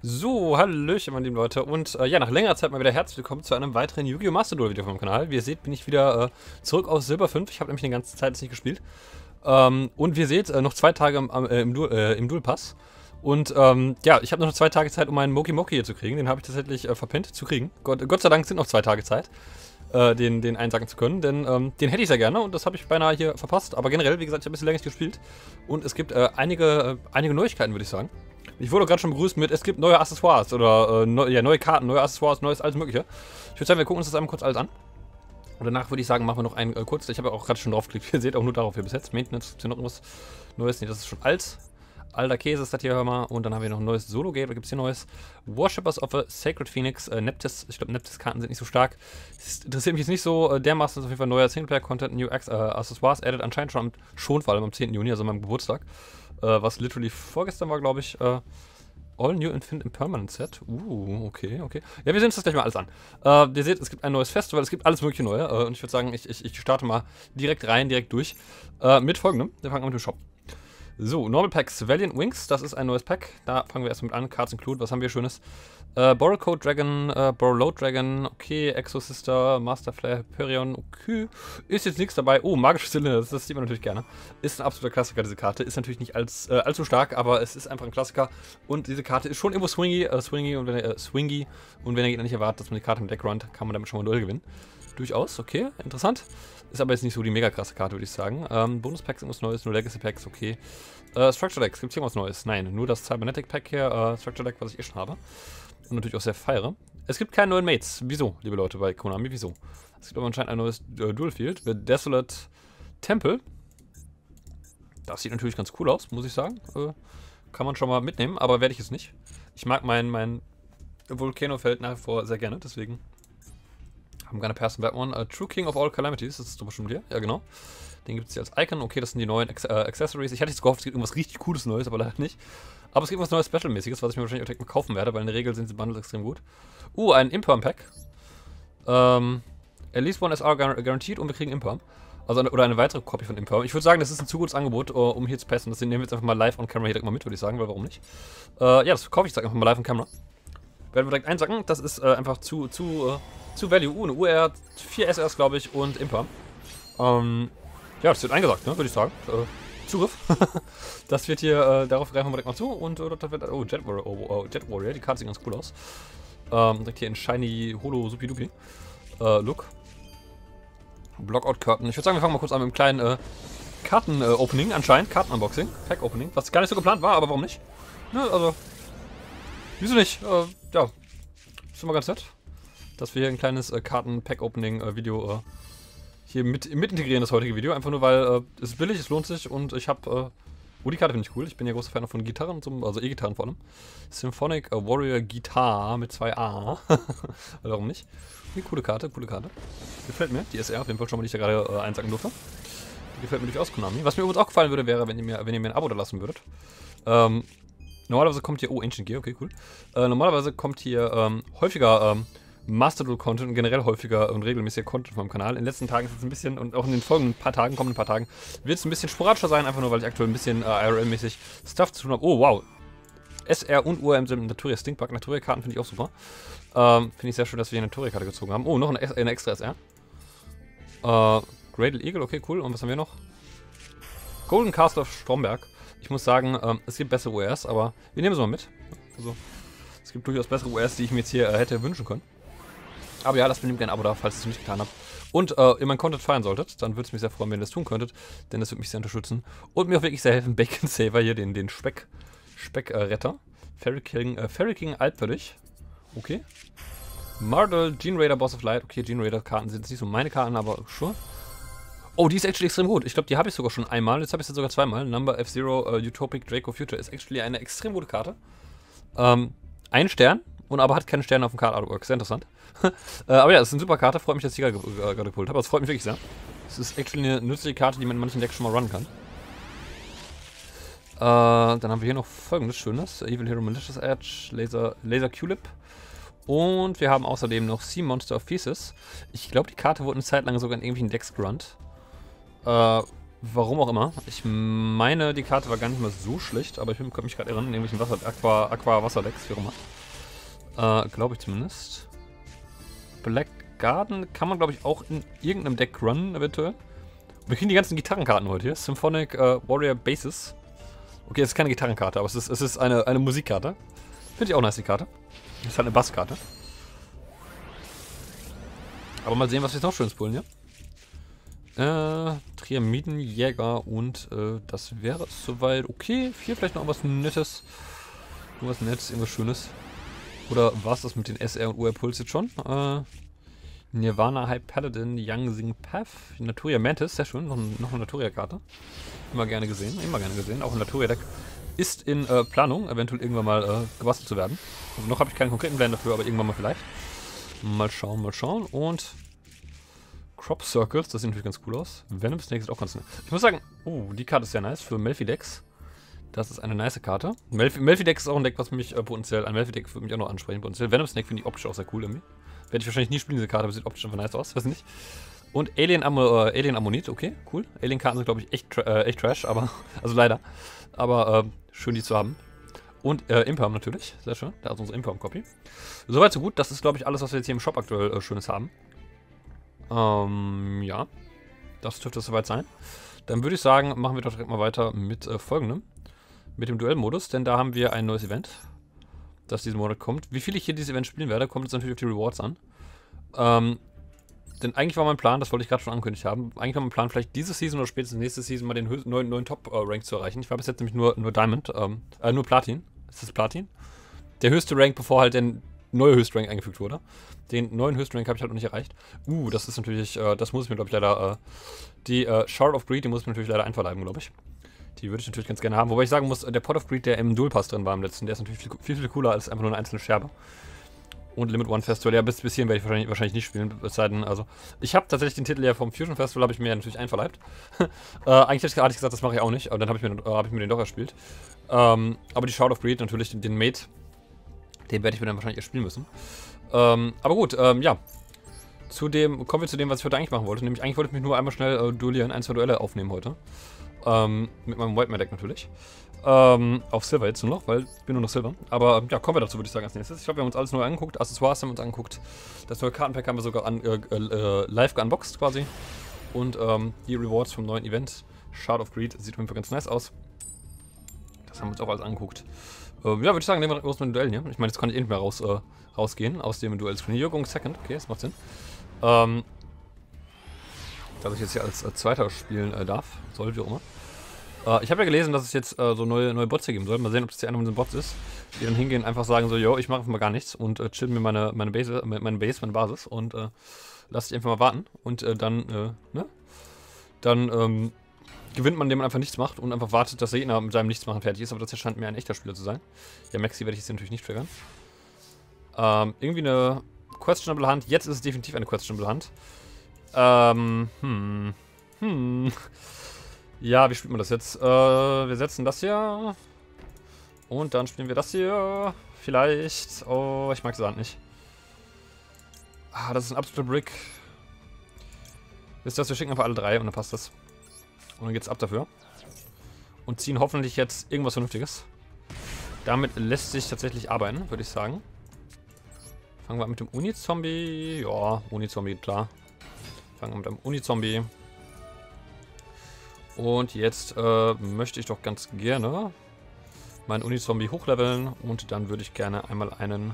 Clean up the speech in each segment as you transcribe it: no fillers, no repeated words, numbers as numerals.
So, hallöchen, meine lieben Leute. Und ja, nach längerer Zeit mal wieder herzlich willkommen zu einem weiteren Yu-Gi-Oh! Master Duel Video auf meinem Kanal. Wie ihr seht, bin ich wieder zurück aus Silber 5. Ich habe nämlich eine ganze Zeit jetzt nicht gespielt. Und wie ihr seht, noch 2 Tage im Duel Pass. Und ja, ich habe noch 2 Tage Zeit, um meinen Moki Moki hier zu kriegen. Den habe ich tatsächlich verpennt zu kriegen. Gott sei Dank sind noch 2 Tage Zeit, den einsacken zu können. Denn den hätte ich sehr gerne und das habe ich beinahe hier verpasst. Aber generell, wie gesagt, ich habe ein bisschen länger nicht gespielt. Und es gibt einige Neuigkeiten, würde ich sagen. Ich wurde gerade schon begrüßt mit, es gibt neue Accessoires oder neue Karten, neue Accessoires, neues, alles mögliche. Ich würde sagen, wir gucken uns das einmal kurz alles an. Und danach würde ich sagen, machen wir noch einen kurz. Ich habe ja auch gerade schon drauf geklickt. Ihr seht auch nur darauf hier bis jetzt. Maintenance, gibt es hier noch irgendwas Neues? Ne, das ist schon alt. Alter Käse ist das hier, hör mal. Und dann haben wir noch ein neues Solo-Gate. Da gibt es hier neues. Worshippers of a Sacred Phoenix. Neptis. Ich glaube, Neptis-Karten sind nicht so stark. Das interessiert mich jetzt nicht so. Dermaßen ist auf jeden Fall neuer Singleplayer-Content. New Accessoires added anscheinend schon vor allem am 10. Juni, also meinem Geburtstag. Was literally vorgestern war, glaube ich. All New Infinite Impermanent Set. Okay. Ja, wir sehen uns das gleich mal alles an. Ihr seht, es gibt ein neues Festival, es gibt alles mögliche Neue. Und ich würde sagen, ich starte mal direkt rein, direkt durch. Mit folgendem. Wir fangen an mit dem Shop. So, Normal Packs, Valiant Wings, das ist ein neues Pack. Da fangen wir erstmal mit an. Cards Include, was haben wir Schönes? Borrow Code Dragon, Borrow Load Dragon, okay, Exo Sister, Master Flare, Hyperion, okay. Ist jetzt nichts dabei. Oh, magische Zylinder, das sieht man natürlich gerne. Ist ein absoluter Klassiker, diese Karte. Ist natürlich nicht allzu stark, aber es ist einfach ein Klassiker. Und diese Karte ist schon irgendwo swingy, und wenn er nicht erwartet, dass man die Karte im Deck runnt, kann man damit schon mal Duell gewinnen. Durchaus, okay, interessant. Ist aber jetzt nicht so die mega krasse Karte, würde ich sagen. Bonus-Packs, irgendwas Neues, nur Legacy-Packs, okay. Structure Decks, gibt es hier was Neues? Nein, nur das Cybernetic-Pack hier, Structure Deck, was ich eh schon habe. Und natürlich auch sehr feiere. Es gibt keine neuen Mates. Wieso, liebe Leute bei Konami, wieso? Es gibt aber anscheinend ein neues Dual Field, The Desolate Temple. Das sieht natürlich ganz cool aus, muss ich sagen. Kann man schon mal mitnehmen, aber werde ich es nicht. Ich mag mein Volcano-Feld nach wie vor sehr gerne, deswegen haben gerne Person that one. True King of All Calamities, das ist doch bestimmt hier. Ja, genau. Den gibt es hier als Icon. Okay, das sind die neuen Accessories. Ich hatte jetzt gehofft, es gibt irgendwas richtig Cooles Neues, aber leider nicht. Aber es gibt was Neues Special-mäßiges, was ich mir wahrscheinlich auch direkt mal kaufen werde, weil in der Regel sind die Bundles extrem gut. Ein Imperm-Pack. At least one SR guaranteed und wir kriegen Imperm. Also oder eine weitere Copy von Imperm. Ich würde sagen, das ist ein zu gutes Angebot, um hier zu passen. Das nehmen wir jetzt einfach mal live on camera hier direkt mal mit, würde ich sagen, weil warum nicht? Ja, das kaufe ich jetzt einfach mal live on camera. Werden wir direkt einsacken. Das ist einfach zu Value. Eine UR, 4 SRs, glaube ich, und Imperm. Ja, das wird eingesagt, ne, würde ich sagen. Zugriff. Das wird hier, darauf greifen wir direkt mal zu. Und das wird, Jet Warrior, die Karte sieht ganz cool aus. Direkt hier in Shiny Holo Supidupi Look. Blockout-Karten. Ich würde sagen, wir fangen mal kurz an mit einem kleinen Karten-Opening, anscheinend. Karten-Unboxing, Pack-Opening, was gar nicht so geplant war, aber warum nicht? Ne, also, wieso nicht? Ja, ist immer ganz nett, dass wir hier ein kleines Karten-Pack-Opening-Video hier mit integrieren, das heutige Video. Einfach nur, weil es ist billig, es lohnt sich und ich habe... die Karte finde ich cool. Ich bin ja großer Fan von Gitarren, also E-Gitarren vor allem. Symphonic Warrior Guitar mit 2A. Warum nicht? Eine coole Karte. Gefällt mir. Die SR auf jeden Fall schon mal, die ich da gerade einsacken durfte. Die gefällt mir durchaus Konami. Was mir übrigens auch gefallen würde, wäre, wenn ihr mir ein Abo da lassen würdet. Normalerweise kommt hier... Oh, Ancient Gear, okay, cool. Normalerweise kommt hier häufiger... Master Duel Content und generell häufiger und regelmäßiger Content auf meinem Kanal. In den letzten Tagen ist es ein bisschen, und auch in den folgenden kommenden paar Tagen, wird es ein bisschen sporadischer sein, einfach nur, weil ich aktuell ein bisschen IRL-mäßig Stuff zu tun habe. Oh, wow. SR und URM sind Naturia Stinkbug. Naturia-Karten finde ich auch super. Finde ich sehr schön, dass wir hier eine Naturia-Karte gezogen haben. Oh, noch eine extra SR. Gradle Eagle, okay, cool. Und was haben wir noch? Golden Castle of Stromberg. Ich muss sagen, es gibt bessere URs, aber wir nehmen sie mal mit. Also, es gibt durchaus bessere URs, die ich mir jetzt hier hätte wünschen können. Aber ja, lasst mir gerne ein Abo da, falls ihr es nicht getan habt. Und ihr meinen Content feiern solltet, dann würde es mich sehr freuen, wenn ihr das tun könntet. Denn das würde mich sehr unterstützen. Und mir auch wirklich sehr helfen. Bacon Saver hier, den Speckretter. Fairy King Alpwürdig. Okay. Mardel, Gene Raider, Boss of Light. Okay, Gene Raider Karten sind jetzt nicht so meine Karten, aber sure. Oh, die ist actually extrem gut. Ich glaube, die habe ich sogar schon einmal. Jetzt habe ich sie sogar zweimal. Number F-Zero Utopic Draco Future ist actually eine extrem gute Karte. Ein Stern. Und aber hat keine Sterne auf dem Card Artwork. Sehr interessant. Aber ja, das ist eine super Karte. Freut mich, dass ich die gerade geholt habe. Das freut mich wirklich sehr. Es ist actually eine nützliche Karte, die man in manchen Decks schon mal runnen kann. Dann haben wir hier noch folgendes Schönes. Evil Hero Malicious Edge, Laser Tulip. Und wir haben außerdem noch Sea Monster of Thesis. Ich glaube, die Karte wurde eine Zeit lang sogar in irgendwelchen Decks gerannt. Warum auch immer. Ich meine, die Karte war gar nicht mal so schlecht, aber ich kann mich gerade erinnern, in irgendwelchen Aqua-Wasser-Decks, wie auch immer. Glaube ich zumindest. Black Garden kann man, glaube ich, auch in irgendeinem Deck runnen, eventuell. Wir kriegen die ganzen Gitarrenkarten heute hier. Symphonic Warrior Bases. Okay, es ist keine Gitarrenkarte, aber es ist eine Musikkarte. Finde ich auch nice, die Karte. Das ist halt eine Basskarte. Aber mal sehen, was wir jetzt noch schönes pullen hier. Triamidenjäger und das wäre es soweit okay. Hier vielleicht noch was Nettes. Irgendwas Nettes, irgendwas Schönes. Oder war es das mit den SR und UR Puls jetzt schon? Nirvana High Paladin, Young Sing Path, Naturia Mantis, sehr schön, noch eine Naturia-Karte. Immer gerne gesehen. Auch ein Naturia-Deck ist in Planung, eventuell irgendwann mal gebastelt zu werden. Also noch habe ich keinen konkreten Plan dafür, aber irgendwann mal vielleicht. Mal schauen. Und Crop Circles, das sieht natürlich ganz cool aus. Venom Snake sieht auch ganz nett. Ich muss sagen, die Karte ist sehr nice für Melphidex. Das ist eine nice Karte. Melphidex ist auch ein Deck, was mich potenziell, ein Melphidex würde mich auch noch ansprechen. Potenziell Venom Snake finde ich optisch auch sehr cool irgendwie. Werde ich wahrscheinlich nie spielen, diese Karte, aber sieht optisch einfach nice aus, weiß nicht. Und Alien Ammonit, okay, cool. Alien-Karten sind, glaube ich, echt trash, aber, also leider. Aber schön, die zu haben. Und Imperm natürlich, sehr schön. Da ist unsere Imperm-Copy. Soweit so gut, das ist, glaube ich, alles, was wir jetzt hier im Shop aktuell Schönes haben. Ja, das dürfte es soweit sein. Dann würde ich sagen, machen wir doch direkt mal weiter mit folgendem. Mit dem Duellmodus, denn da haben wir ein neues Event, das diesen Monat kommt. Wie viel ich hier dieses Event spielen werde, kommt jetzt natürlich auf die Rewards an. Denn eigentlich war mein Plan, das wollte ich gerade schon angekündigt haben, eigentlich war mein Plan, vielleicht diese Season oder spätestens nächste Season mal den neuen Top-Rank zu erreichen. Ich war bis jetzt nämlich nur Diamond, nur Platin. Ist das Platin? Der höchste Rank, bevor halt der neue Höchstrank eingefügt wurde. Den neuen Höchstrank habe ich halt noch nicht erreicht. Das ist natürlich, das muss ich mir, glaube ich, leider, die Shard of Greed, die muss ich mir natürlich leider einverleiben, glaube ich. Die würde ich natürlich ganz gerne haben. Wobei ich sagen muss, der Pot of Greed, der im Dual Pass drin war im letzten, der ist natürlich viel cooler als einfach nur eine einzelne Scherbe. Und Limit One Festival, ja, bis hierhin werde ich wahrscheinlich nicht spielen. Es sei denn, also, ich habe tatsächlich den Titel ja vom Fusion Festival, habe ich mir ja natürlich einverleibt. Eigentlich hatte ich gesagt, das mache ich auch nicht, aber dann habe ich mir den doch erspielt. Aber die Shard of Greed, natürlich den Mate, den werde ich mir dann wahrscheinlich erst spielen müssen. Aber gut, ja. Kommen wir zu dem, was ich heute eigentlich machen wollte. Nämlich, eigentlich wollte ich mich nur einmal schnell duellieren, 1, 2 Duelle aufnehmen heute. Mit meinem White Man Deck natürlich. Auf Silver jetzt nur noch, weil ich bin nur noch Silver. Aber ja, kommen wir dazu, würde ich sagen, als nächstes. Ich glaube, wir haben uns alles neu angeguckt. Accessoires haben wir uns angeguckt. Das neue Kartenpack haben wir sogar live geunboxed quasi. Und die Rewards vom neuen Event. Shard of Greed sieht auf jeden Fall ganz nice aus. Das haben wir uns auch alles angeguckt. Ja, würde ich sagen, nehmen wir los mit dem Duell hier. Ich meine, jetzt kann ich eh nicht mehr rausgehen aus dem Duell-Screen. Hier, going second. Okay, das macht Sinn. Dass ich jetzt hier als Zweiter spielen darf. Soll, wie auch immer. Ich habe ja gelesen, dass es jetzt so neue Bots hier geben soll. Mal sehen, ob das hier einer von diesen Bots ist. Die dann hingehen und einfach sagen so, yo, ich mache einfach mal gar nichts und chillen mir meine Basis und lass dich einfach mal warten. Und dann gewinnt man, indem man einfach nichts macht und einfach wartet, dass der Gegner mit seinem Nichtsmachen fertig ist. Aber das hier scheint mir ein echter Spieler zu sein. Ja, Maxi werde ich jetzt natürlich nicht triggern. Irgendwie eine questionable Hand. Jetzt ist es definitiv eine questionable Hand. Ja, wie spielt man das jetzt? Wir setzen das hier. Und dann spielen wir das hier. Vielleicht. Oh, ich mag die Hand nicht. Ah, das ist ein absoluter Brick. Wisst ihr was, wir schicken einfach alle 3 und dann passt das. Und dann geht's ab dafür. Und ziehen hoffentlich jetzt irgendwas Vernünftiges. Damit lässt sich tatsächlich arbeiten, würde ich sagen. Fangen wir an mit dem Uni-Zombie. Ja, Uni-Zombie, klar. Fangen wir mit einem Uni-Zombie. Und jetzt möchte ich doch ganz gerne meinen Uni-Zombie hochleveln. Und dann würde ich gerne einmal einen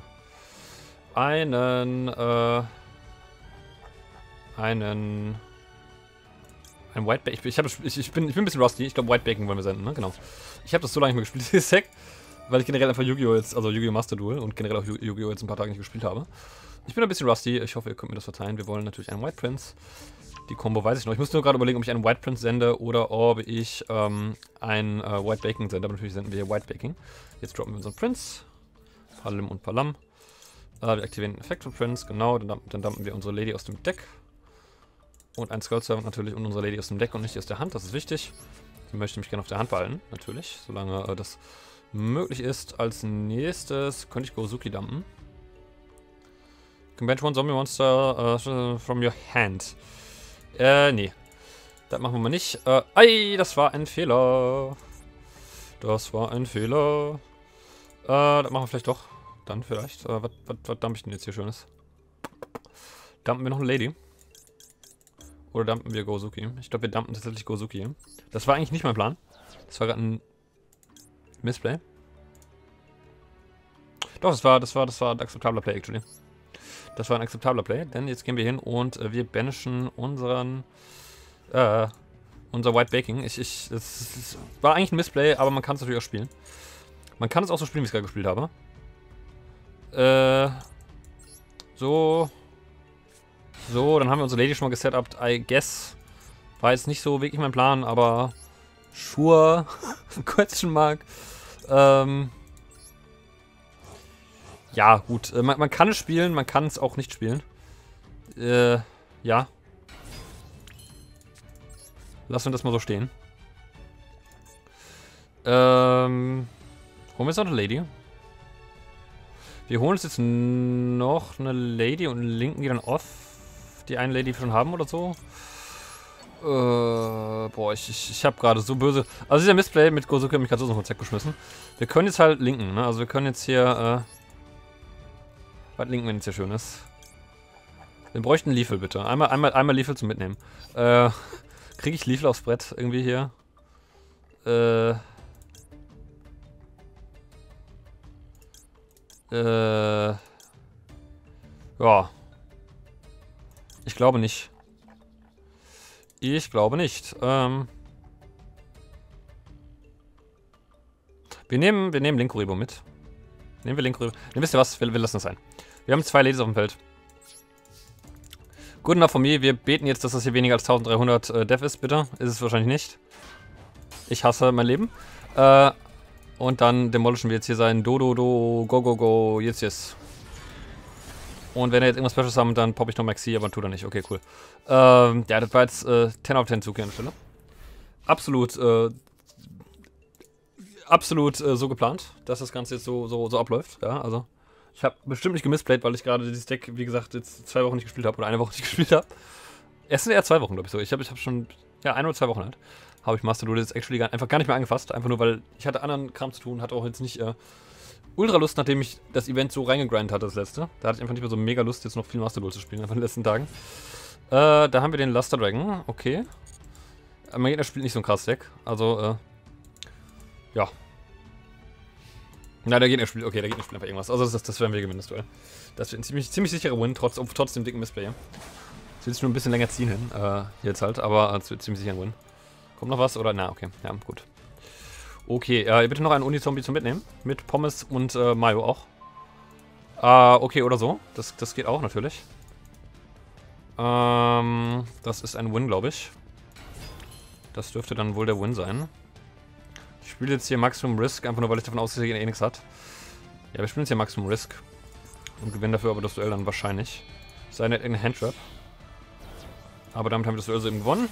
White Baking. Ich bin ein bisschen rusty. Ich glaube, White Baking wollen wir senden, ne? Genau. Ich habe das so lange nicht mehr gespielt, dieses Deck, weil ich generell einfach Yu-Gi-Oh! Also Yu-Gi-Oh! Master Duel und generell auch Yu-Gi-Oh! Jetzt ein paar Tage nicht gespielt habe. Ich bin ein bisschen rusty. Ich hoffe, ihr könnt mir das verzeihen. Wir wollen natürlich einen White Prince. Die Combo weiß ich noch. Ich muss nur gerade überlegen, ob ich einen White Prince sende oder ob ich einen White Baking sende. Aber natürlich senden wir hier White Baking. Jetzt droppen wir unseren Prince. Palim und Palam. Wir aktivieren den Effekt von Prince. Genau, dann dumpen wir unsere Lady aus dem Deck. Und ein Skull Servant natürlich und unsere Lady aus dem Deck und nicht aus der Hand. Das ist wichtig. Die möchte ich mich gerne auf der Hand behalten. Natürlich, solange das möglich ist. Als nächstes könnte ich Gozuki dumpen. Combine one Zombie Monster from your hand. Nee. Das machen wir mal nicht. Ei, das war ein Fehler. Das war ein Fehler. Das machen wir vielleicht doch. dann vielleicht. Was dump ich denn jetzt hier Schönes? Dumpen wir noch eine Lady? Oder dumpen wir Gozuki? Ich glaube, wir dumpen tatsächlich Gozuki. Das war eigentlich nicht mein Plan. Das war gerade ein Missplay. Doch, das war ein akzeptabler Play, actually. Das war ein akzeptabler Play, denn jetzt gehen wir hin und wir banishen unser White Baking. Es war eigentlich ein Missplay, aber man kann es natürlich auch spielen. Man kann es auch so spielen, wie ich es gerade gespielt habe. So, dann haben wir unsere Lady schon mal gesetupt. I guess. War jetzt nicht so wirklich mein Plan, aber sure. Question mark. Ja, gut. Man kann es spielen, man kann es auch nicht spielen. Ja. Lassen wir das mal so stehen. Holen wir jetzt noch eine Lady? Wir holen uns jetzt noch eine Lady und linken die dann off. Die eine Lady, die wir schon haben oder so. Boah, ich habe gerade so böse... Also dieser Missplay mit Gozuki hat mich gerade so noch weggeschmissen. Wir können jetzt halt linken, ne? Also wir können jetzt hier... was linken, wenn jetzt hier schön ist? Wir bräuchten Liefel, bitte. Einmal Liefel zum Mitnehmen. Kriege ich Liefel aufs Brett irgendwie hier? Ja. Ich glaube nicht. Ich glaube nicht. Wir nehmen Linkuribo mit. Nehmen wir Linkuribo. Ne, wisst ihr was? Wir lassen das sein. Wir haben 2 Ladies auf dem Feld. Good enough for me. Wir beten jetzt, dass das hier weniger als 1300 Death ist, bitte. Ist es wahrscheinlich nicht. Ich hasse mein Leben. Und dann demolishen wir jetzt hier sein Go, jetzt. Und wenn er jetzt irgendwas Specials haben, dann poppe ich noch Maxi, aber tut er nicht. Okay, cool. Ja, das war jetzt 10 auf 10 Zug hier an der Stelle. Absolut so geplant, dass das Ganze jetzt so abläuft. Ja, also ich habe bestimmt nicht gemisplayt, weil ich gerade dieses Deck, wie gesagt, jetzt 2 Wochen nicht gespielt habe oder eine Woche nicht gespielt habe. Es sind eher 2 Wochen, glaube ich so. Ich hab schon, ja, 1 oder 2 Wochen halt, habe ich Master Duel jetzt actually einfach gar nicht mehr angefasst. Einfach nur, weil ich hatte anderen Kram zu tun, hatte auch jetzt nicht ultra Lust, nachdem ich das Event so reingegrindet hatte, das letzte. Da hatte ich einfach nicht mehr so mega Lust, jetzt noch viel Master Duel zu spielen, einfach in den letzten Tagen. Da haben wir den Luster Dragon, okay. Mein Gegner spielt nicht so ein krasses Deck, also, ja. Nein, der Gegner spielt einfach irgendwas. Also das werden wir gewinnen, das Duell. Das wird ein ziemlich sicherer Win, trotz dem dicken Missplay. Es wird jetzt nur ein bisschen länger ziehen hin, jetzt halt, aber es wird ziemlich sicher ein Win. Kommt noch was, oder? Na, okay, ja, gut. Okay, bitte noch einen Uni-Zombie zum Mitnehmen. Mit Pommes und Mayo auch. Okay, oder so. Das geht auch, natürlich. Das ist ein Win, glaube ich. Das dürfte dann wohl der Win sein. Ich spiele jetzt hier Maximum Risk, einfach nur, weil ich davon ausgehe, dass er eh nichts hat. Ja, wir spielen jetzt hier Maximum Risk. Und gewinnen dafür aber das Duell dann wahrscheinlich. Sei nicht irgendein Handtrap. Aber damit haben wir das Duell so eben gewonnen.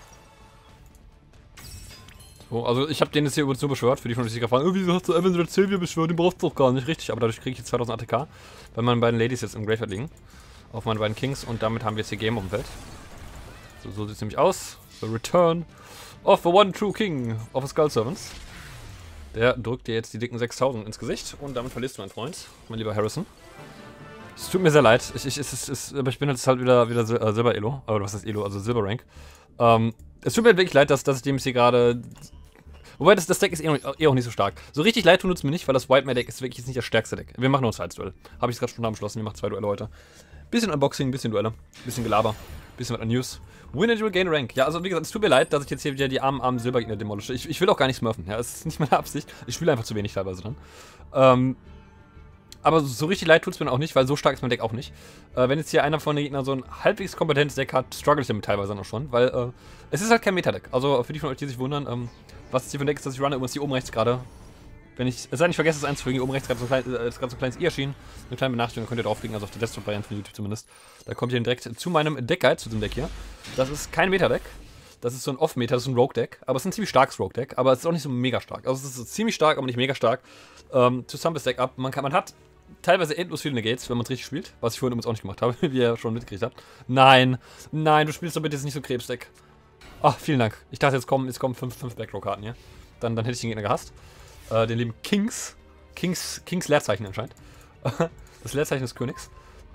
So, also ich habe den jetzt hier übrigens nur beschwört, für die von euch sicher fragen, wieso hast du Evan oder Sylvia beschwört, den brauchst du doch gar nicht, richtig, aber dadurch kriege ich jetzt 2000 ATK, weil meine beiden Ladies jetzt im Graveyard liegen, auf meine beiden Kings und damit haben wir jetzt hier Game auf dem Feld. So sieht es nämlich aus. The Return of the One True King of the Skull Servants. Der drückt dir jetzt die dicken 6000 ins Gesicht und damit verlierst du, mein Freund, mein lieber Harrison. Es tut mir sehr leid, aber ich bin jetzt halt wieder Silber-Elo, oder was heißt Elo, also Silber-Rank. Es tut mir wirklich leid, dass ich dem jetzt hier gerade... Wobei, das Deck ist eh auch nicht so stark. So richtig leid tut es mir nicht, weil das White-Mare-Deck ist wirklich jetzt nicht das stärkste Deck. Wir machen nur ein zweites Duell. Habe ich gerade schon beschlossen, wir machen 2 Duelle heute. Bisschen Unboxing, bisschen Duelle, bisschen Gelaber, bisschen was an News. Win and you will gain rank. Ja, also wie gesagt, es tut mir leid, dass ich jetzt hier wieder die armen Silbergegner demolische. Ich will auch gar nicht smurfen, ja, es ist nicht meine Absicht. Ich spiele einfach zu wenig teilweise dann. Aber so richtig leid tut es mir auch nicht, weil so stark ist mein Deck auch nicht. Wenn jetzt hier einer von den Gegnern so ein halbwegs kompetentes Deck hat, struggle ich damit teilweise noch schon, weil es ist halt kein Meta-Deck. Also für die von euch, die sich wundern, was es hier für ein Deck ist, das ich runne, übrigens hier oben rechts gerade. Es sei denn, ich vergesse es einzufügen, hier oben rechts gerade so ein kleines I erschienen. Eine kleine Benachrichtigung, könnt ihr draufklicken, also auf der Desktop-Variante von YouTube zumindest. Da kommt ihr direkt zu meinem Deck-Guide, zu dem Deck hier. Das ist kein Meta-Deck. Das ist so ein Off-Meta, das ist ein Rogue-Deck. Aber es ist ein ziemlich starkes Rogue-Deck, aber es ist auch nicht so mega stark. Also es ist ziemlich stark, aber nicht mega stark. To sum this Deck up, man hat teilweise endlos viele Negates, wenn man es richtig spielt. Was ich vorhin übrigens auch nicht gemacht habe, wie ihr schon mitgekriegt habt. Nein, du spielst doch bitte jetzt nicht so Krebsdeck. Ach, vielen Dank. Ich dachte, jetzt kommen 5 Backrow-Karten hier. Dann hätte ich den Gegner gehasst. Den lieben Kings Leerzeichen anscheinend. Das Leerzeichen des Königs.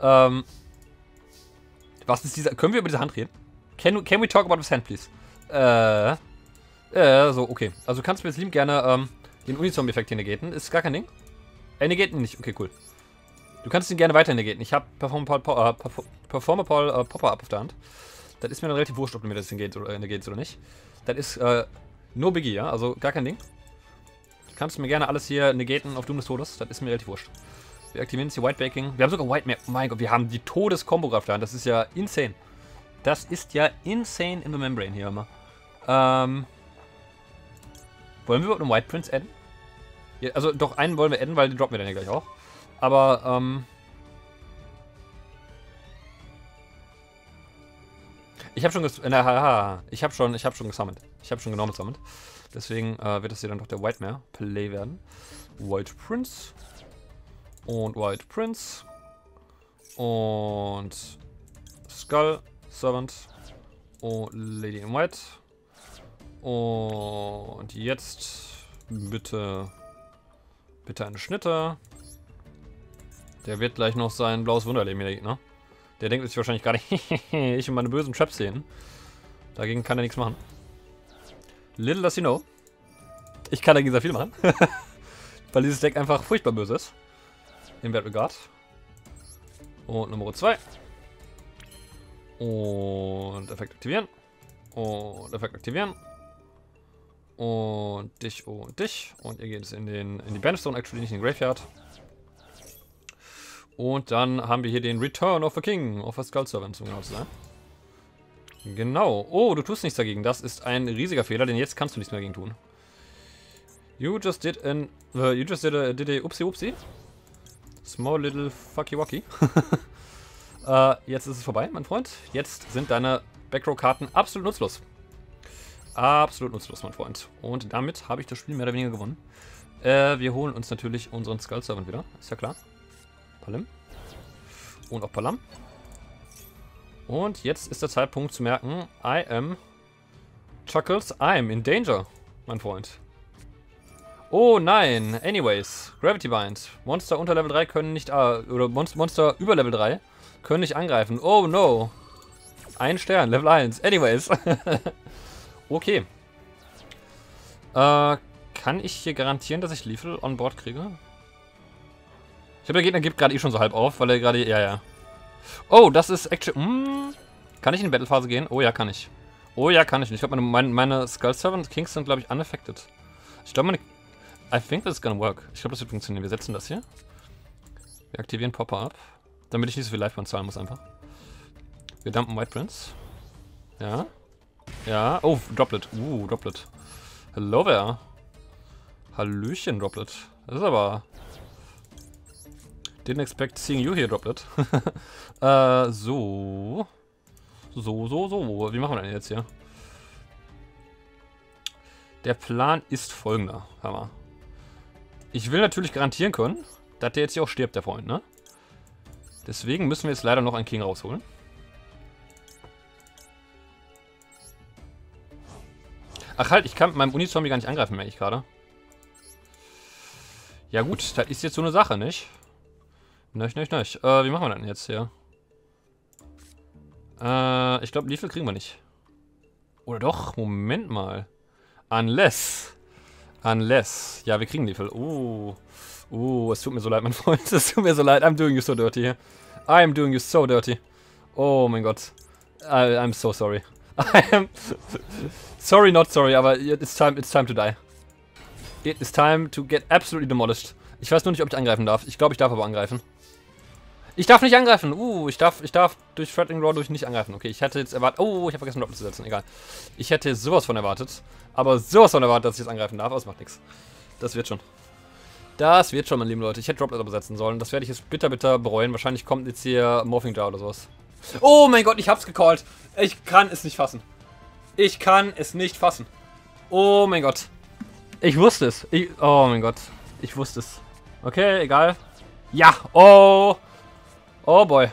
Was ist dieser... Können wir über diese Hand reden? Can we talk about this hand, please? So, okay. Also du kannst mir jetzt lieb gerne den Unizombie-Effekt hier negaten. Ist gar kein Ding. Negaten nicht. Okay, cool. Du kannst ihn gerne weiter negaten. Ich habe Performapal Popper-Up auf der Hand. Das ist mir dann relativ wurscht, ob du mir das negate oder nicht. Das ist no biggie, ja? Also gar kein Ding. Du kannst mir gerne alles hier negaten auf Doom des Todes. Das ist mir relativ wurscht. Wir aktivieren jetzt die White Baking. Wir haben sogar White... Oh mein Gott, wir haben die Todes-Kombo auf der Hand. Das ist ja insane. Das ist ja insane in the Membrane hier immer. Wollen wir überhaupt einen White Prince adden? Ja, also doch, einen wollen wir adden, weil den droppen wir dann ja gleich auch. Aber, ich habe schon gesammelt. Ich habe schon genau gesammelt. Deswegen wird das hier dann doch der White Mare Play werden. White Prince. Und White Prince. Und Skull Servant. Und Lady in White. Und jetzt bitte eine Schnitte. Der wird gleich noch sein blaues Wunder erleben, der Gegner. Der denkt sich wahrscheinlich gerade, ich und meine bösen Traps sehen. Dagegen kann er nichts machen. Little does he know. Ich kann dagegen sehr viel machen. Weil dieses Deck einfach furchtbar böse ist. In that regard. Und Nummer 2. Und Effekt aktivieren. Und Effekt aktivieren. Und dich und dich. Und ihr geht es in die Banishstone, actually nicht in den Graveyard. Und dann haben wir hier den Return of the King, of the Skull Servant, um genau zu sein. Genau. Oh, du tust nichts dagegen. Das ist ein riesiger Fehler, denn jetzt kannst du nichts mehr dagegen tun. You just did a upsie. Small little fucky wacky. Jetzt ist es vorbei, mein Freund. Jetzt sind deine Backrow-Karten absolut nutzlos. Absolut nutzlos, mein Freund. Und damit habe ich das Spiel mehr oder weniger gewonnen. Wir holen uns natürlich unseren Skull Servant wieder. Ist ja klar. Palim. Und auch Palam. Und jetzt ist der Zeitpunkt zu merken, I am Chuckles, I'm in danger, mein Freund. Oh nein, anyways, Gravity Bind. Monster unter Level 3 können nicht, oder Monster über Level 3 können nicht angreifen. Oh no. Ein Stern, Level 1, anyways. Okay. Kann ich hier garantieren, dass ich Lethal on board kriege? Ich glaube, der Gegner gibt gerade schon so halb auf, weil er gerade... Ja. Oh, das ist actually... Kann ich in die Battlephase gehen? Oh ja, kann ich. Oh ja, kann ich. Ich glaube, meine Skull Servant Kings sind, glaube ich, unaffected. Ich glaube, meine... I think this is gonna work. Ich glaube, das wird funktionieren. Wir setzen das hier. Wir aktivieren Popper-Up. Damit ich nicht so viel Lifebond zahlen muss, einfach. Wir dumpen White Prince. Ja. Ja. Oh, Droplet. Droplet. Hello there. Hallöchen, Droplet. Das ist aber... Didn't expect seeing you here, Droplet. So. Wie machen wir denn jetzt hier? Der Plan ist folgender. Hammer. Ich will natürlich garantieren können, dass der jetzt hier auch stirbt, der Freund, ne? Deswegen müssen wir jetzt leider noch einen King rausholen. Ach halt, ich kann mit meinem Unizombie gar nicht angreifen, merke ich gerade. Ja gut, das ist jetzt so eine Sache, nicht? Nicht. Wie machen wir denn jetzt hier? Ich glaube, Lethal kriegen wir nicht. Oder doch? Moment mal. Unless. Ja, wir kriegen Lethal. Es tut mir so leid, mein Freund. Es tut mir so leid. I'm doing you so dirty here. I'm doing you so dirty. Oh mein Gott. I'm so sorry. I am... Sorry, not sorry, aber it's time to die. It is time to get absolutely demolished. Ich weiß nur nicht, ob ich angreifen darf. Ich glaube, ich darf aber angreifen. Ich darf nicht angreifen. Ich darf durch Threatening Raw nicht angreifen. Okay, ich hätte jetzt erwartet... Oh, ich habe vergessen, Doppel zu setzen. Egal. Ich hätte sowas von erwartet. Aber sowas von erwartet, dass ich jetzt angreifen darf. Aber es macht nichts. Das wird schon. Das wird schon, meine lieben Leute. Ich hätte Droplet aber setzen sollen. Das werde ich jetzt bitter bereuen. Wahrscheinlich kommt jetzt hier Morphing Jar oder sowas. Oh mein Gott, ich hab's gecallt. Ich kann es nicht fassen. Oh mein Gott. Ich wusste es. Oh mein Gott. Ich wusste es. Okay, egal. Ja. Oh. Oh boy.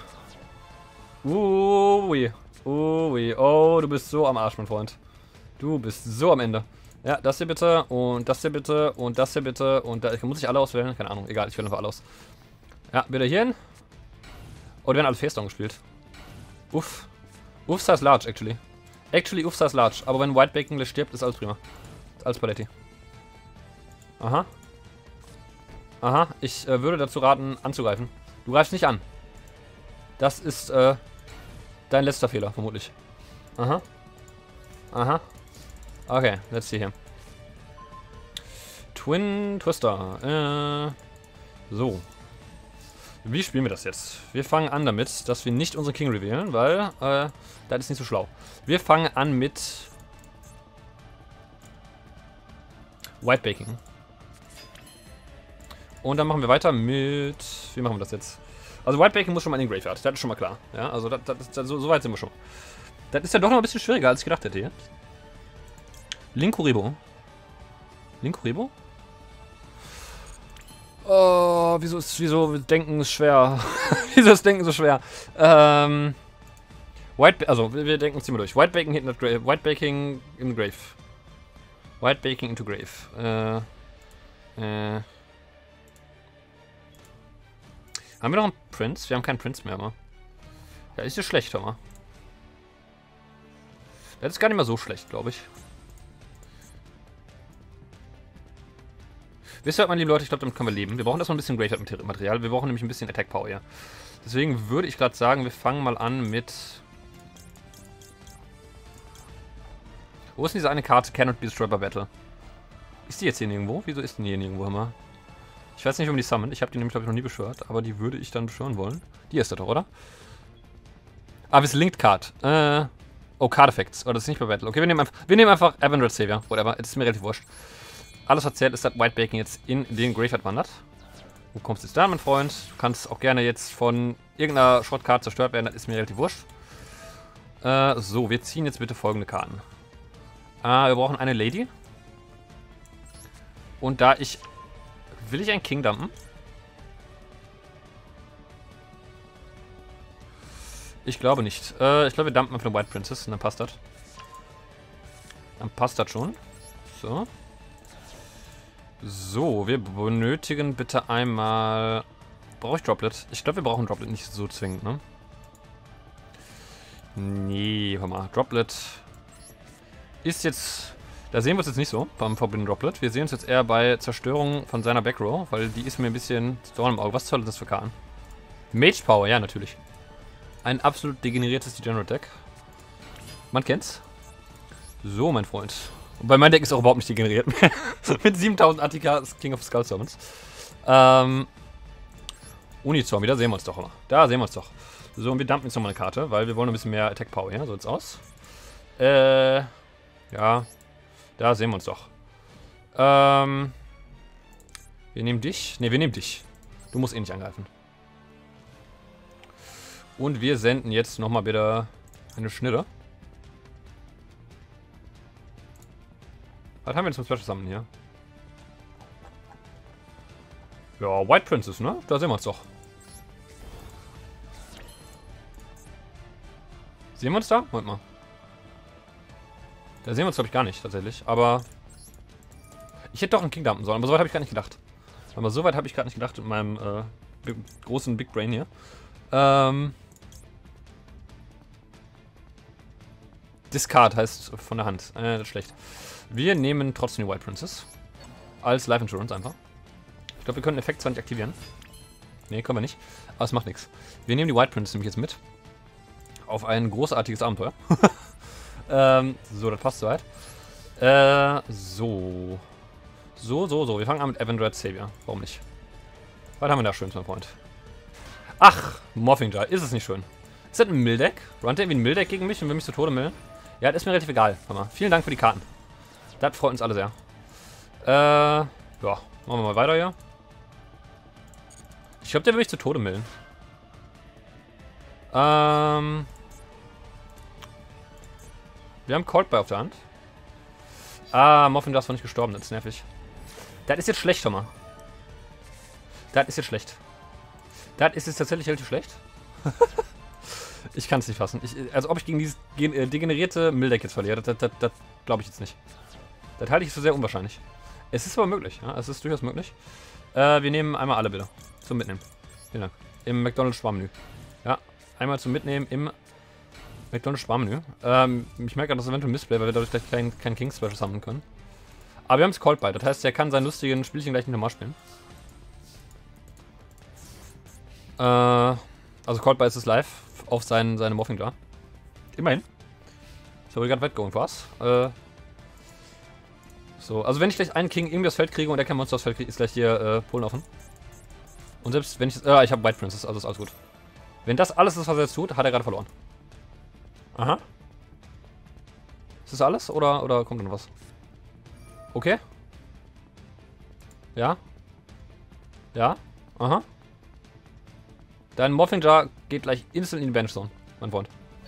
Oh, du bist so am Arsch, mein Freund. Du bist so am Ende. Ja, das hier bitte und das hier bitte und das hier bitte und da muss ich alle auswählen. Keine Ahnung, egal, ich wähle einfach alle aus. Ja, wieder hier hin. Oh, die werden alle Face-Down gespielt. Uff. Uffsa ist large, actually. Actually, Uffsa ist large. Aber wenn White Bacon stirbt, ist alles prima. Ist alles Paletti. Aha. Aha, ich würde dazu raten, anzugreifen. Du greifst nicht an. Das ist dein letzter Fehler, vermutlich. Aha. Aha. Okay, let's see here. Twin Twister. So. Wie spielen wir das jetzt? Wir fangen an damit, dass wir nicht unseren King revealen, weil das ist nicht so schlau. Wir fangen an mit White Baking. Und dann machen wir weiter mit... Wie machen wir das jetzt? Also White Baking muss schon mal in den Graveyard. Das ist schon mal klar. Ja, also so weit sind wir schon. Das ist ja doch noch ein bisschen schwieriger, als ich gedacht hätte jetzt. Linkuriboh. Linkuriboh? Oh, wieso Denken ist schwer? Wieso ist Denken so schwer? Also, wir denken ziemlich durch. White Baking hinten Grave. White Baking in Grave. White Baking into Grave. Haben wir noch einen Prince? Wir haben keinen Prince mehr, aber. Ja, ist ja schlecht, aber. Das ist gar nicht mal so schlecht, glaube ich. Wisst ihr, meine lieben Leute, ich glaube, damit können wir leben. Wir brauchen erstmal ein bisschen Graveyard-Material. Wir brauchen nämlich ein bisschen Attack-Power hier. Deswegen würde ich gerade sagen, wir fangen mal an mit... Wo ist denn diese eine Karte? Cannot be destroyed by battle. Ist die jetzt hier nirgendwo? Wieso ist die hier nirgendwo immer? Ich weiß nicht, ob die summoned. Ich habe die nämlich, glaube ich, noch nie beschwört. Aber die würde ich dann beschwören wollen. Die ist das doch, oder? Ah, wir sind Linked Card. Oh, Card Effects. Oh, das ist nicht bei Battle. Okay, wir nehmen einfach Avengers Savior. Whatever. Es ist mir relativ wurscht. Alles, was zählt, ist, dass White Bacon jetzt in den Graveyard wandert. Du kommst jetzt da, mein Freund. Du kannst auch gerne jetzt von irgendeiner Schrottkarte zerstört werden. Das ist mir relativ wurscht. So, wir ziehen jetzt bitte folgende Karten. Wir brauchen eine Lady. Und da ich... Will ich einen King dumpen? Ich glaube nicht. Ich glaube, wir dumpen einfach eine White Princess und dann passt das. Dann passt das schon. So. So, wir benötigen bitte einmal... Brauche ich Droplet? Ich glaube, wir brauchen Droplet nicht so zwingend, ne? Nee, hör mal. Droplet ist jetzt... Da sehen wir uns jetzt nicht so beim Forbidden Droplet. Wir sehen uns jetzt eher bei Zerstörung von seiner Backrow, weil die ist mir ein bisschen Dorn im Auge. Was soll das für Karten? Mage Power, ja, natürlich. Ein absolut degeneriertes Degenerate Deck. Man kennt's. So, mein Freund. Wobei mein Deck ist auch überhaupt nicht degeneriert mehr. Mit 7000 Attika ist King of Skull Summons. Unizombie, da sehen wir uns doch immer. Da sehen wir uns doch. So, und wir dumpen jetzt nochmal eine Karte, weil wir wollen ein bisschen mehr Attack Power hier. So sieht's aus. Ja. Da sehen wir uns doch. Wir nehmen dich. Ne, wir nehmen dich. Du musst eh nicht angreifen. Und wir senden jetzt nochmal wieder eine Schnitte. Was haben wir denn zum Special Summon hier? Ja, White Princess, ne? Da sehen wir uns doch. Sehen wir uns da? Moment mal. Da sehen wir uns, glaube ich, gar nicht, tatsächlich. Aber ich hätte doch einen King dumpen sollen, aber so weit habe ich gar nicht gedacht. Aber so weit habe ich gerade nicht gedacht mit meinem großen Big Brain hier. Discard heißt von der Hand. Das ist schlecht. Wir nehmen trotzdem die White Princess. Als Life Insurance einfach. Ich glaube, wir können den Effekt zwar nicht aktivieren. Ne, können wir nicht. Aber es macht nichts. Wir nehmen die White Princess nämlich jetzt mit. Auf ein großartiges Abenteuer. So, das passt soweit. So. So. Wir fangen an mit Avengers Savior. Warum nicht? Was haben wir da schön, mein Freund? Ach, Morphing Jar. Ist es nicht schön? Ist das ein Mildeck? Runnt der irgendwie ein Mildeck gegen mich und will mich zu Tode millen? Ja, das ist mir relativ egal. Hammer. Vielen Dank für die Karten. Das freut uns alle sehr. Ja. Machen wir mal weiter hier. Ich glaube, der will mich zu Tode millen. Wir haben Coldby auf der Hand. Morphin Jar ist noch nicht gestorben, das ist nervig. Das ist jetzt schlecht, Hammer. Das ist jetzt schlecht. Das ist jetzt tatsächlich relativ schlecht. Ich kann es nicht fassen. Also ob ich gegen dieses degenerierte Mildeck jetzt verliere, das glaube ich jetzt nicht. Das halte ich für sehr unwahrscheinlich. Es ist aber möglich, ja, es ist durchaus möglich. Wir nehmen einmal alle bitte. Zum Mitnehmen. Vielen Dank. Im McDonald's Sparmenü. Ja, einmal zum Mitnehmen im McDonald's Sparmenü. Ich merke gerade, dass eventuell Missplay, weil wir dadurch gleich kein King Special sammeln können. Aber wir haben es Cold bei. Das heißt, er kann seinen lustigen Spielchen gleich nicht nochmal spielen. Also Cold bei ist es live auf seine Morphing da. Immerhin. So, we got that going for us. So, also wenn ich gleich einen King irgendwie aufs Feld kriege und er kein Monster aufs Feld kriegt, ist gleich hier Polen offen. Und selbst wenn ich... ich habe White Princess, also ist alles gut. Wenn das alles ist, was er jetzt tut, hat er gerade verloren. Aha. Ist das alles oder kommt noch was? Okay. Ja. Ja. Aha. Dein Morphing Jar geht gleich instant in die Bench Zone, mein Freund.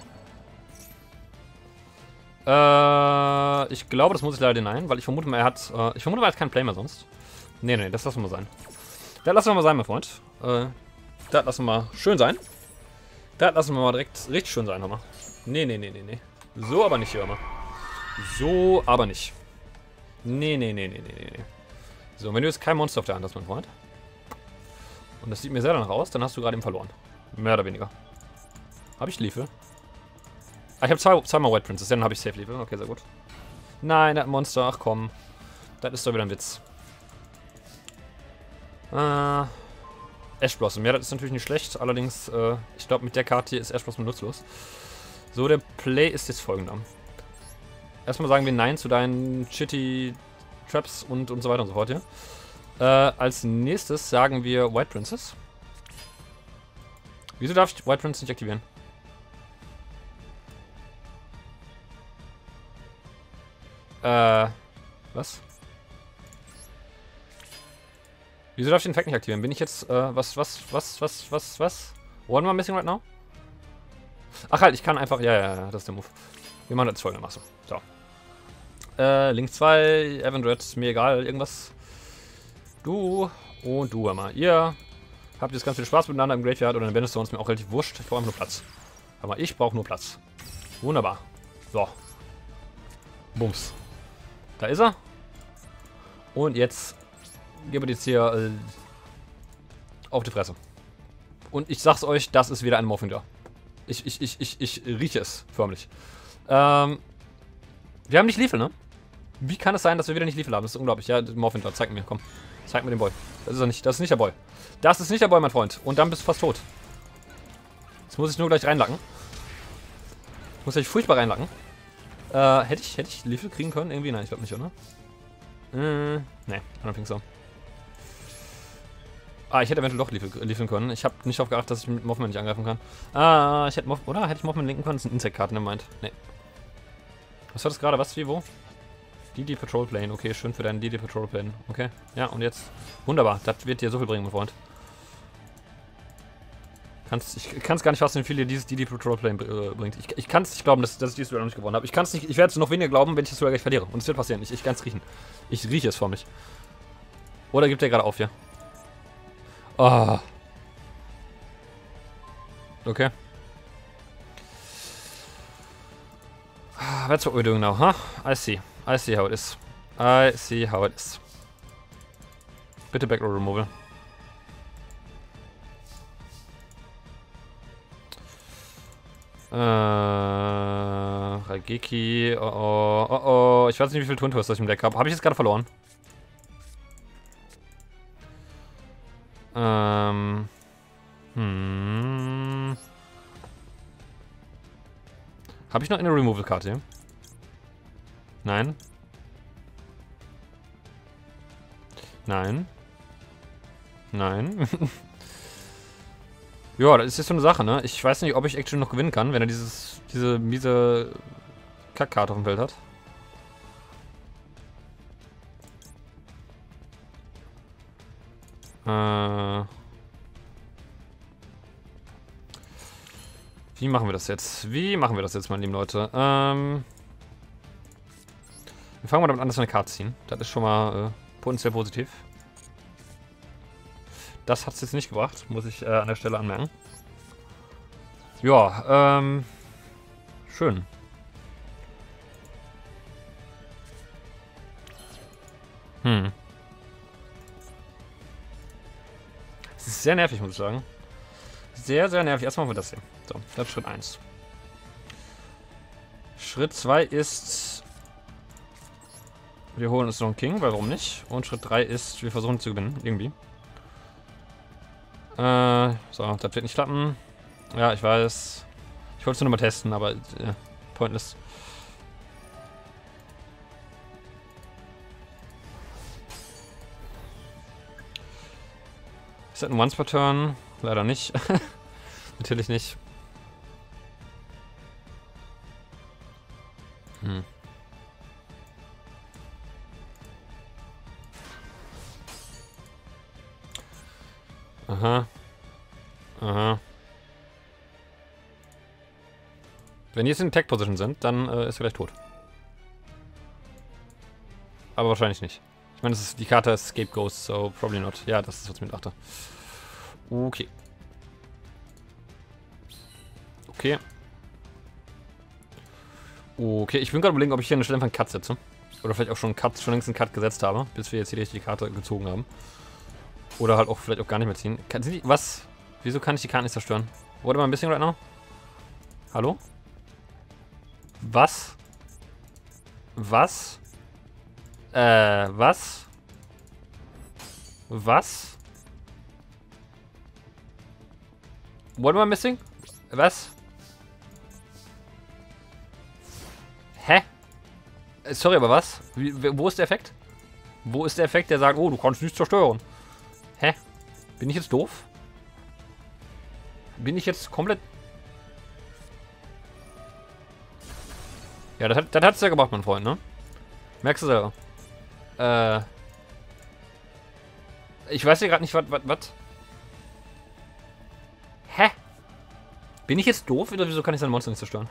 Ich glaube, das muss ich leider denyen, weil ich vermute mal, er hat keinen Play mehr sonst. Nee, das lassen wir mal sein. Das lassen wir mal sein, mein Freund. Das lassen wir mal schön sein. Das lassen wir mal direkt richtig schön sein, hör mal. Nee. So aber nicht, hör mal. So aber nicht. Nee. So, wenn du jetzt kein Monster auf der Hand hast, mein Freund. Und das sieht mir sehr danach aus, dann hast du gerade eben verloren. Mehr oder weniger. Habe ich Liefel? Ah, ich habe zweimal White Princess, dann habe ich Safe Liefel. Okay, sehr gut. Nein, das Monster, ach komm. Das ist doch wieder ein Witz. Ash Blossom, ja, das ist natürlich nicht schlecht. Allerdings, ich glaube, mit der Karte hier ist Ash Blossom nutzlos. So, der Play ist jetzt folgender. Erstmal sagen wir Nein zu deinen Shitty Traps und so weiter und so fort hier. Als nächstes sagen wir White Princess. Wieso darf ich White Princess nicht aktivieren? Was? Wieso darf ich den Effekt nicht aktivieren? Bin ich jetzt, was? One more missing right now? Ach halt, ich kann einfach, ja, das ist der Move. Wir machen das folgendermaßen. So. Link 2, Evan Red, mir egal, irgendwas. Du und du, Hammer. Ihr habt jetzt ganz viel Spaß miteinander im Graveyard oder in den Stones, mir auch relativ wurscht. Ich brauche einfach nur Platz. Aber ich brauche nur Platz. Wunderbar. So. Bums. Da ist er. Und jetzt gebe ich jetzt hier auf die Fresse. Und ich sag's euch, das ist wieder ein Morphing Jar. Ich rieche es förmlich. Wir haben nicht Liefel, ne? Wie kann es sein, dass wir wieder nicht Liefel haben? Das ist unglaublich. Ja, Morphing Jar, zeig mir, komm. Zeig mir den Boy. Das ist er nicht. Das ist nicht der Boy. Das ist nicht der Boy, mein Freund. Und dann bist du fast tot. Jetzt muss ich nur gleich reinlacken. Muss ich furchtbar reinlacken. Hätte ich Liefel kriegen können? Irgendwie? Nein, ich glaube nicht, oder? Ne, I don't think so. Ich hätte eventuell doch liefeln können. Ich habe nicht darauf geachtet, dass ich mit Mothman nicht angreifen kann. Ich hätte hätte ich Mothman linken können? Das ist ein Insect-Karten, der meint. Nee. Was war das gerade? Was, wie, wo? DD Patrol Plane. Okay, schön für deinen DD Patrol Plane. Okay. Ja, und jetzt. Wunderbar. Das wird dir so viel bringen, mein Freund. Ich kann es gar nicht fassen, wie viel dir dieses DD Patrol Plane bringt. Ich kann es nicht glauben, dass ich dieses Duell noch nicht gewonnen habe. Ich werde es noch weniger glauben, wenn ich das Duell gleich verliere. Und es wird passieren. Ich kann es riechen. Ich rieche es vor mich. Oder gibt er gerade auf hier? Oh. Okay. That's what we're doing now, huh? I see how it is. Bitte Backrow Removal. Raigeki. Oh. Ich weiß nicht, wie viel Twin Toaster ich im Deck habe. Habe ich jetzt gerade verloren? Habe ich noch eine Removal-Karte hier? Nein. Nein. Ja, das ist jetzt so eine Sache, ne? Ich weiß nicht, ob ich Action noch gewinnen kann, wenn er diese miese Kackkarte auf dem Feld hat. Wie machen wir das jetzt? Meine lieben Leute? Wir fangen mal damit an, dass wir eine Karte ziehen. Das ist schon mal potenziell positiv. Das hat es jetzt nicht gebracht, muss ich an der Stelle anmerken. Ja, schön. Es ist sehr nervig, muss ich sagen. Sehr, sehr nervig. Erstmal machen wir das hier. So, das ist Schritt 1. Schritt 2 ist... Wir holen uns noch einen King, weil warum nicht? Und Schritt 3 ist, wir versuchen zu gewinnen. Irgendwie. So, das wird nicht klappen. Ja, ich weiß. Ich wollte es nur mal testen, aber pointless. Ist das ein Once per Turn? Leider nicht. Natürlich nicht. Aha. Aha. Wenn die jetzt in Tech-Position sind, dann ist er gleich tot. Aber wahrscheinlich nicht. Ich meine, die Karte ist Scapegoat, so probably not. Ja, das ist, was ich mir dachte. Okay. Okay. Okay, ich bin gerade überlegen, ob ich hier an der Stelle einfach einen Cut setze. Oder vielleicht auch schon längst einen Cut gesetzt habe, bis wir jetzt hier die Karte gezogen haben. Oder halt auch vielleicht auch gar nicht mehr ziehen. Was? Wieso kann ich die Karte nicht zerstören? Warte mal ein bisschen right now. Hallo? Was? Was? Was? Was? What am I missing? Was? Hä? Sorry, aber was? Wo ist der Effekt? Wo ist der Effekt, der sagt, oh, du kannst nichts zerstören? Hä? Bin ich jetzt doof? Bin ich jetzt komplett... Ja, das hat's ja gemacht, mein Freund, ne? Merkst du selber. Ich weiß ja gerade nicht, was... Hä? Bin ich jetzt doof oder wieso kann ich sein Monster nicht zerstören?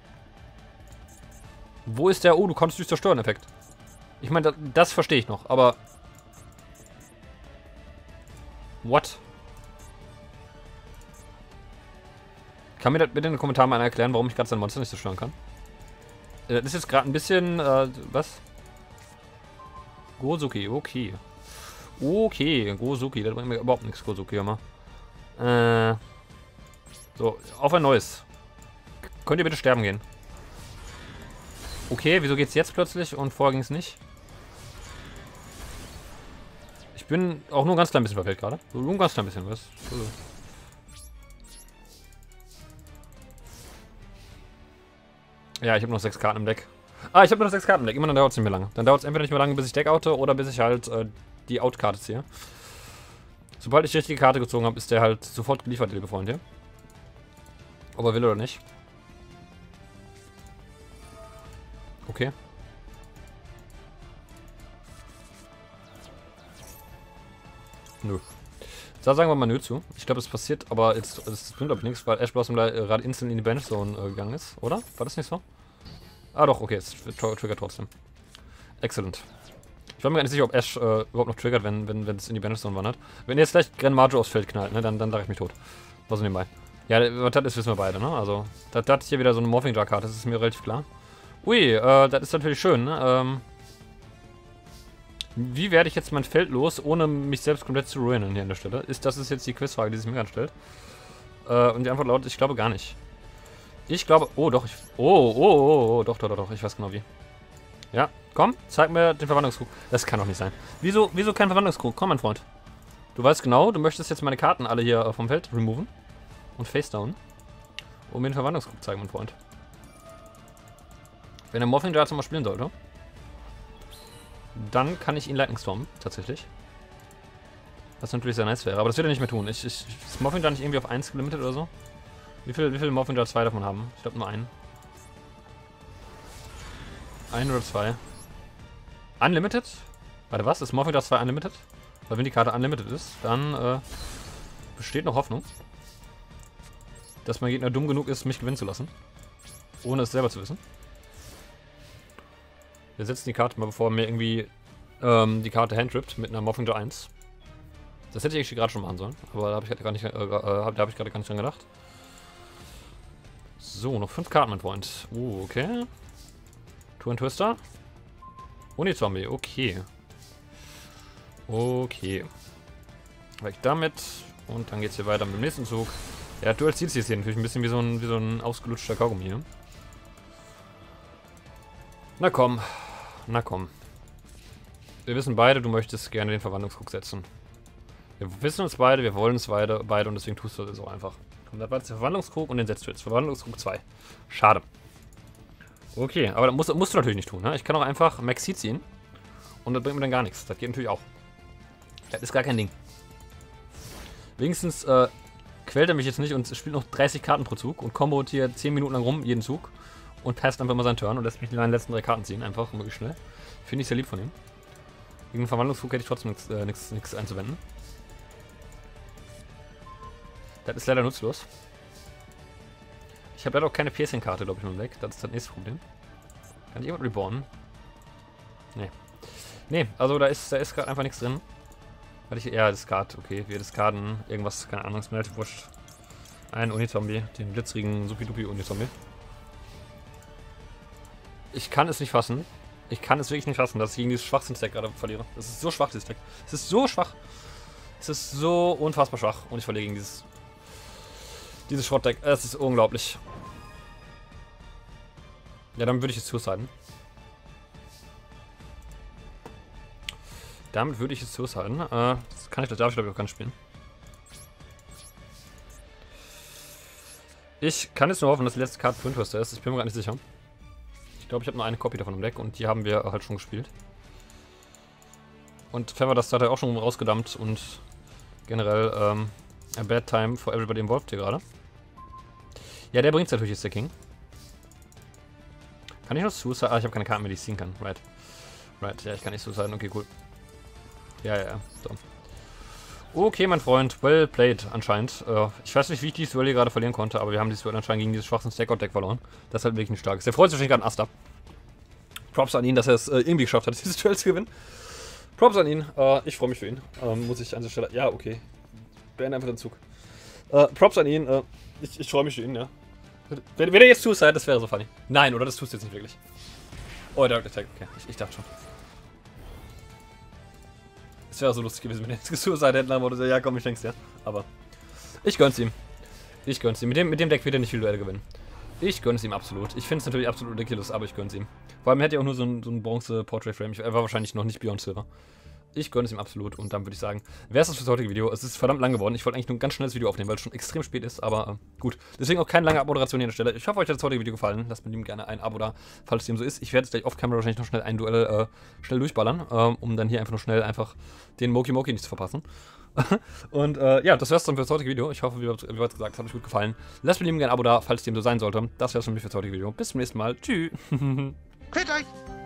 Wo ist der, oh, du kannst nicht zerstören, Effekt? Ich meine, das verstehe ich noch, aber... What? Kann mir das bitte in den Kommentaren mal einer erklären, warum ich gerade sein Monster nicht zerstören kann? Das ist jetzt gerade ein bisschen, was? Gozuki, okay. Okay, Gozuki, das bringt mir überhaupt nichts, Gozuki, hör mal. So, auf ein neues. Könnt ihr bitte sterben gehen? Okay, wieso geht's jetzt plötzlich und vorher ging's nicht? Ich bin auch nur ein ganz klein bisschen verwirrt gerade. Nur ein ganz klein bisschen, was? Ja, ich habe noch 6 Karten im Deck. Ah, ich habe noch 6 Karten im Deck. Immer dann dauert es nicht mehr lange. Dann dauert es entweder nicht mehr lange, bis ich Deck oute oder bis ich halt die Out-Karte ziehe. Sobald ich die richtige Karte gezogen habe, ist der halt sofort geliefert, der liebe Freund hier. Ob er will oder nicht. Okay. Nö. Da sagen wir mal nö zu. Ich glaube, es passiert, aber jetzt das bringt glaube ich nichts, weil Ash Blossom gerade instant in die Bench Zone gegangen ist, oder? War das nicht so? Ah doch, okay, es triggert trotzdem. Excellent. Ich war mir gar nicht sicher, ob Ash überhaupt noch triggert, wenn es in die Bench Zone wandert. Wenn jetzt gleich Grenmajo aufs Feld knallt, ne, dann lache ich mich tot. Was so nebenbei. Ja, was das ist, wissen wir beide, ne? Also, das ist hier wieder so eine Morphing Jar Karte, das ist mir relativ klar. Ui, das ist natürlich schön, ne? Wie werde ich jetzt mein Feld los, ohne mich selbst komplett zu ruinen hier an der Stelle? Das ist jetzt die Quizfrage, die sich mir gerade stellt. Und die Antwort lautet, ich glaube gar nicht. Ich glaube, oh doch, doch, ich weiß genau wie. Ja, komm, zeig mir den Verwandlungskrug. Das kann doch nicht sein. Wieso kein Verwandlungskrug? Komm, mein Freund. Du weißt genau, du möchtest jetzt meine Karten alle hier vom Feld removen. Und face down. Und mir den Verwandlungskrug zeigen, mein Freund. Wenn der Morphing Jar zum Beispiel spielen sollte, dann kann ich ihn Lightning Storm, tatsächlich. Was natürlich sehr nice wäre, aber das wird er nicht mehr tun. Ist Morphing Jar nicht irgendwie auf 1 gelimitet oder so? Wie viel Morphing Jar 2 davon haben? Ich glaube nur einen. Ein oder zwei. Unlimited? Warte, was? Ist Morphing Jar 2 Unlimited? Weil wenn die Karte Unlimited ist, dann besteht noch Hoffnung, dass mein Gegner dumm genug ist, mich gewinnen zu lassen. Ohne es selber zu wissen. Wir setzen die Karte mal, bevor mir irgendwie die Karte handtrippt mit einer Morphing Jar 1. Das hätte ich eigentlich gerade schon machen sollen, aber da habe ich gerade gar nicht dran gedacht. So, noch 5 Karten, mein Freund. Okay. Tour and Twister. Uni-Zombie, okay. Okay. Weg damit. Und dann geht's hier weiter mit dem nächsten Zug. Ja, Dual Steels ist hier natürlich ein bisschen wie so ein ausgelutschter Kaugummi, ne? Na komm. Na komm. Wir wissen beide, du möchtest gerne den Verwandlungskrug setzen. Wir wissen uns beide, wir wollen es beide und deswegen tust du das auch einfach. Und das war jetzt der Verwandlungskrug und den setzt du jetzt. Verwandlungskrug 2. Schade. Okay, aber das musst du natürlich nicht tun, ne? Ich kann auch einfach Maxi ziehen. Und das bringt mir dann gar nichts. Das geht natürlich auch. Das ist gar kein Ding. Wenigstens quält er mich jetzt nicht und spielt noch 30 Karten pro Zug und kombot hier 10 Minuten lang rum, jeden Zug. Und passt einfach mal seinen Turn und lässt mich in den letzten 3 Karten ziehen. Einfach möglichst schnell. Finde ich sehr lieb von ihm. Gegen den Verwandlungskrug hätte ich trotzdem nichts einzuwenden. Das ist leider nutzlos. Ich habe leider auch keine Piercing-Karte, glaube ich, nur im Deck. Das ist das nächste Problem. Kann ich jemand rebornen? Nee. Nee, also da ist gerade einfach nichts drin. Ja, Discard, okay. Wir discarden irgendwas, keine Ahnung, ist mir relativ wurscht. Ein Unizombie, den blitzrigen Supi-Dupi-Unizombie. Ich kann es nicht fassen. Ich kann es wirklich nicht fassen, dass ich gegen dieses Schwachsinns-Deck gerade verliere. Das ist so schwach, dieses Deck. Es ist so schwach. Es ist so unfassbar schwach. Und ich verliere gegen dieses Schrottdeck. Es ist unglaublich. Ja, dann würde ich es suiciden. Damit würde ich es suiciden. Das darf ich glaube ich auch gar nicht spielen. Ich kann jetzt nur hoffen, dass die letzte Karte Twin-Twister ist. Ich bin mir gar nicht sicher. Ich glaube, ich habe nur eine Copy davon im Deck und die haben wir halt schon gespielt. Und Feather das hat er auch schon rausgedammt und generell a bad time for everybody involved hier gerade. Ja, der bringt es natürlich, ist der King. Kann ich noch suiciden? Ah, ich habe keine Karten mehr, die ich ziehen kann. Right. Right, ja, ich kann nicht suiciden. Okay, cool. Ja. So. Okay, mein Freund. Well played, anscheinend. Ich weiß nicht, wie ich dieses Duell hier gerade verlieren konnte, aber wir haben dieses Duell anscheinend gegen dieses schwachen Stackout-Deck verloren. Das ist halt wirklich nicht stark. Der freut sich wahrscheinlich gerade einen Aster. Props an ihn, dass er es irgendwie geschafft hat, dieses Duell zu gewinnen. Props an ihn. Ich freue mich für ihn. Muss ich an der Stelle... Ja, okay. Beende einfach den Zug. Props an ihn. Ich freue mich für ihn, ja. Wenn er jetzt suicide, das wäre so funny. Nein, oder? Das tust du jetzt nicht wirklich. Oh, Direct Attack. Okay, ich dachte schon. Es wäre so lustig gewesen, wenn er jetzt gesuicide hätten, aber so, ja komm, ich denk's dir. Aber ich gönn's ihm. Ich gönn's ihm. Mit dem Deck wird er nicht viel Duelle gewinnen. Ich gönn's ihm absolut. Ich finde es natürlich absolut ridiculous, aber ich gönn's ihm. Vor allem hätte er auch nur so ein Bronze-Portrait-Frame. Er war wahrscheinlich noch nicht Beyond Silver. Ich gönne es ihm absolut und dann würde ich sagen, wäre es das für das heutige Video. Es ist verdammt lang geworden. Ich wollte eigentlich nur ein ganz schnelles Video aufnehmen, weil es schon extrem spät ist, aber gut. Deswegen auch keine lange Abmoderation hier an der Stelle. Ich hoffe, euch hat das heutige Video gefallen. Lasst mir lieben gerne ein Abo da, falls dem so ist. Ich werde jetzt gleich off-camera wahrscheinlich noch schnell ein Duell schnell durchballern, um dann hier einfach nur schnell den Moki nicht zu verpassen. Und ja, das wär's dann für das heutige Video. Ich hoffe, wie bereits gesagt, es hat euch gut gefallen. Lasst mir lieben gerne ein Abo da, falls dem so sein sollte. Das wär's für mich für das heutige Video. Bis zum nächsten Mal. Tschüss. Quält euch!